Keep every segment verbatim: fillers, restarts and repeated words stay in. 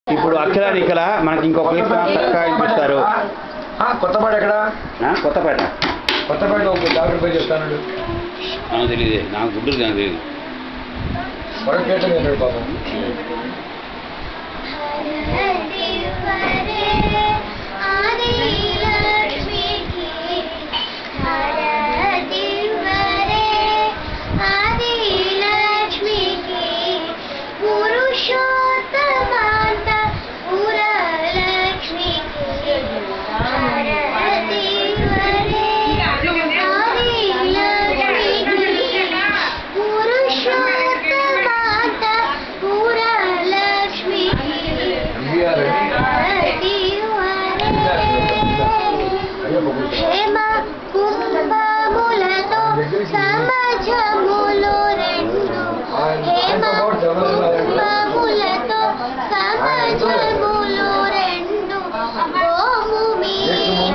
ఇప్పుడు అక్షర ఇక్కడ మనకి ఇంకొక చక్కగా ఇప్పిస్తారు. కొత్తపేట ఎక్కడ? కొత్తపేట. కొత్తపేట ఒక డాక్టర్ పేరు చెప్తాను. నాకు తెలియదు, నాకు గుడ్డూరు నాకు తెలియదు. మరొక పాపం సమజములు రెండు హేమ కుంభములతో సమజములు రెండు గోము మీద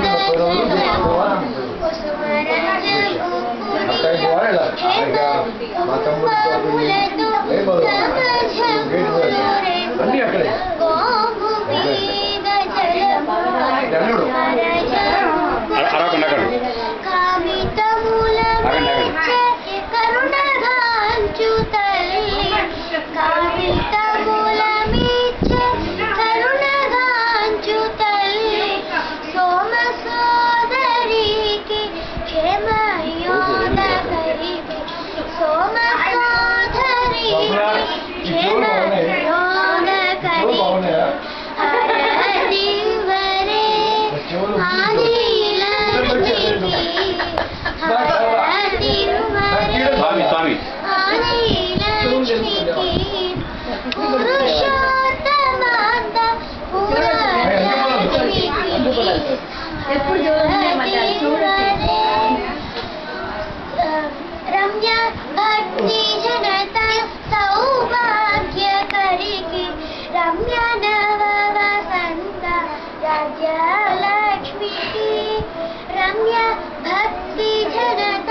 కుసుమరంజు హేమ కుంభములతో సమజములు రెండు గోము మీద జలము కామితముల కరుణగాంచు తల్లి కామితముల మిచ్చే కరుణగాంచు తల్లి సోమ సోదరికి క్షేమయోదకరికి సోమ సోదరికి క్షేమయోదకరికి హరతి వరే ఆదిలక్ష్మికి స్వామి స్వామి రమ్య భక్తి జనత సౌభాగ్యకరికి రమ్య నవ వసంత రాజ్యలక్ష్మికి రమ్య భక్తి జనత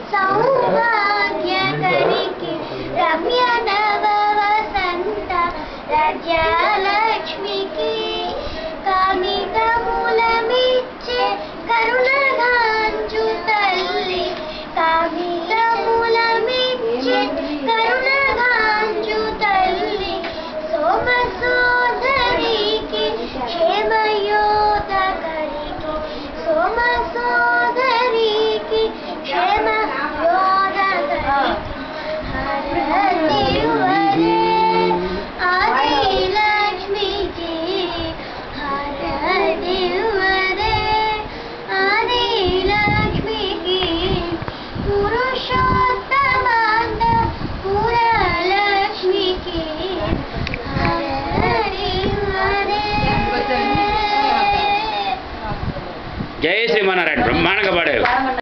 సౌభాగ్యకరికి రమ్య నవ వసంత రాజ్యలక్ష్మికి కామితముల మిచ్చే కరుణగాంచు తల్లి కామితముల మిచ్చే కరుణగాంచు తల్లి సోమ సోదరికి క్షేమయోదకరికి సోమ సోదరికి క్షేమయోదకరికి హరతి వరే ఆదిలక్ష్మికి హరతి వరే ఆదిలక్ష్మికి పురుషోత్తమాంత పురలక్ష్మికి హరతి వరే. జై శ్రీమన్నారాయణ. బ్రహ్మాండంగా పాడారు.